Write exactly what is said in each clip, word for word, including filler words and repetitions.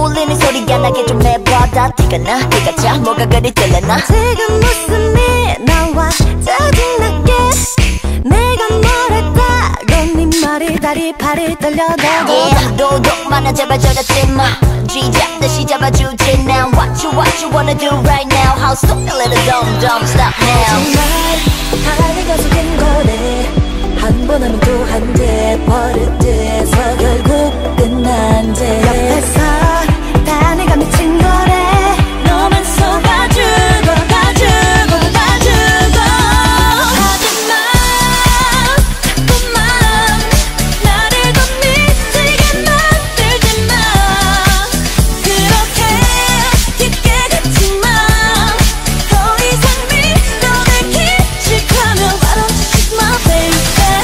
울리는 소리가 나게 좀 내봐다 티가 나 티가 자 뭐가 그리 들려나 지금 무슨 일 나와 짜증나게 내가 뭐랬다고 네 말이 다리 팔이 떨려도 Yeah 도둑 많아 제발 저러지 마 쥐잡듯이 잡아주지 now What you what you wanna do right now How soon a little dumb dumb stop now 정말 달리가 속인 거네 한 번 하면 또 한 대 버릇돼서 결국 끝난 제 옆에서 다 내가 미친 거래 너만 속아주고 가주고 가주고 하지마 자꾸만 나를 더 미치게 만들지마 그렇게 깊게 갇지마 더 이상 믿어내 기칙하면 Why don't you shoot my baby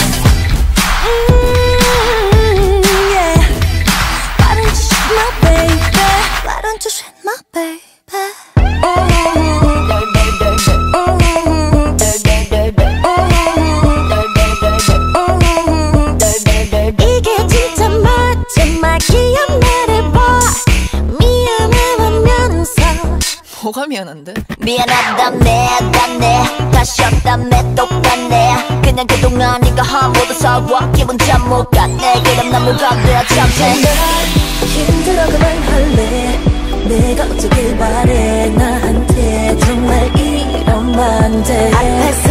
mm, yeah. Why don't you shoot my baby Why don't you shoot my baby 이게 진짜 마지막 기억 말해봐 미안해하면서 뭐가 미안한데? 미안하다네 다네 다시 없다네 똑같네 그냥 그동안 네가 한 모두 서워 기분 참 못 갔네 그럼 난 뭐가 돼야 참네 힘들어 그만할래 내가 어쩌길 바래 나한테 정말 이러면 안 돼 앞에서